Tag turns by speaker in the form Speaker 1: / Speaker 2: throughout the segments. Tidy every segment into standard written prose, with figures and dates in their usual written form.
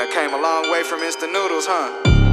Speaker 1: I came a long way from instant noodles, huh?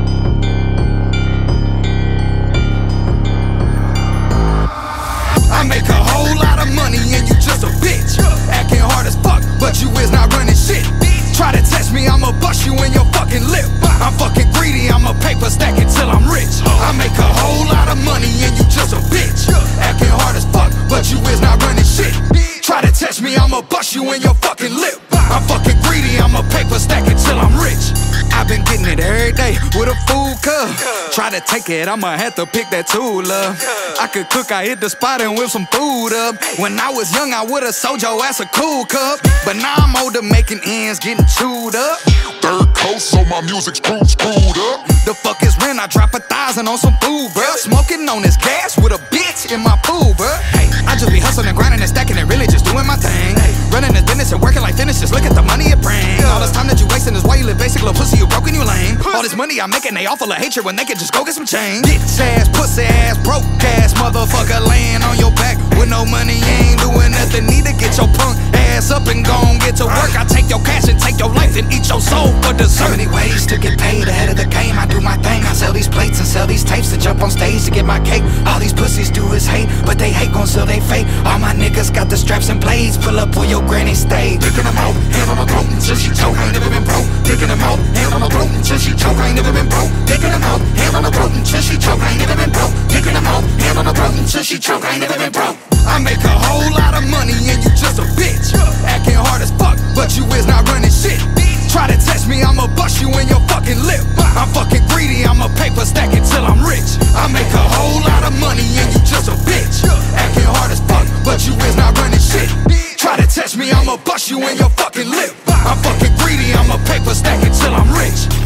Speaker 2: I make a whole lot of money and you just a bitch. Acting hard as fuck, but you is not running shit. Try to test me, I'ma bust you in your fucking lip. I'm fucking greedy, I'ma paper stack it till I'm rich. I make a whole lot of money and you just a bitch. Acting hard as fuck, but you is not running shit. Try to test me, I'ma bust you in your fucking lip. I'm fucking greedy, I'ma paper stack it till I'm rich. I've been getting it every day with a food cup. Try to take it, I'ma have to pick that tool up. I could cook, I hit the spot and whip some food up. When I was young, I would've sold your ass a cool cup. But now I'm older, making ends, getting chewed up.
Speaker 3: Third coast, so my music's screwed up.
Speaker 2: The fuck is rent? I drop 1,000 on some food, bruh. Smoking on this gas with a bitch in my pool, bruh. Hey, I just be hustling and grinding and stacking and really just doing my thing. Running this business and working like finish, just look at the money it brings. All this time that you wasting is why you live basic, little pussy, you broke and you lame. All this money I'm making, they all full of hatred when they can just go get some change. Bitch ass, pussy ass, broke ass motherfucker laying on your back with no money, you ain't doing nothing. Need to get your punk ass up and gon' get to work. I take your cash and take your life and eat your soul for dessert.
Speaker 4: So many ways to get paid ahead of the game. I do my thing, I sell these plates and sell these tapes to jump on stage to get my cake. All these pussies do is hate, but they hate gon' sell they fate. All my niggas got the straps and blades, pull up where your granny stayed. Picking them out, hand on my throat until she choke, I ain't never been broke. Picking them out, hand on my throat until she choke, I ain't never been broke. Picking them out, hand on my throat until she choke, I ain't never been broke. Picking them out, hand on my throat until she choke, I ain't never been broke.
Speaker 2: I make a whole lot of money and you just a bitch. Acting hard as fuck, but you is not running shit. Try to test me, I'ma bust you in your fucking lip. I'm fucking greedy, I'ma paper stack it till I'm rich. I make a whole lot of money and you just a bitch. Acting hard as fuck, but you is not running shit. Try to test me, I'ma bust you in your fucking lip. I'm fucking greedy, I'ma paper stack it till I'm rich.